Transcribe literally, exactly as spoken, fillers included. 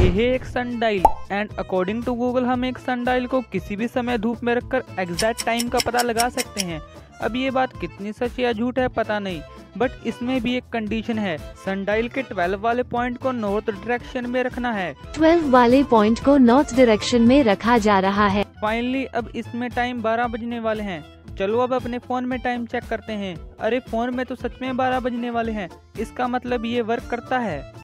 ये है एक sundial and according to Google हम एक सनडायल को किसी भी समय धूप में रखकर एग्जैक्ट टाइम का पता लगा सकते हैं। अब ये बात कितनी सच या झूठ है पता नहीं, बट इसमें भी एक कंडीशन है। सनडायल के ट्वेल्व वाले पॉइंट को नॉर्थ डायरेक्शन में रखना है। ट्वेल्व वाले पॉइंट को नॉर्थ डायरेक्शन में रखा जा रहा है। फाइनली अब इसमें टाइम बारह बजने वाले हैं। चलो अब अपने फोन में टाइम चेक करते हैं। अरे फोन में तो सच में बारह बजने वाले हैं, इसका मतलब ये वर्क करता है।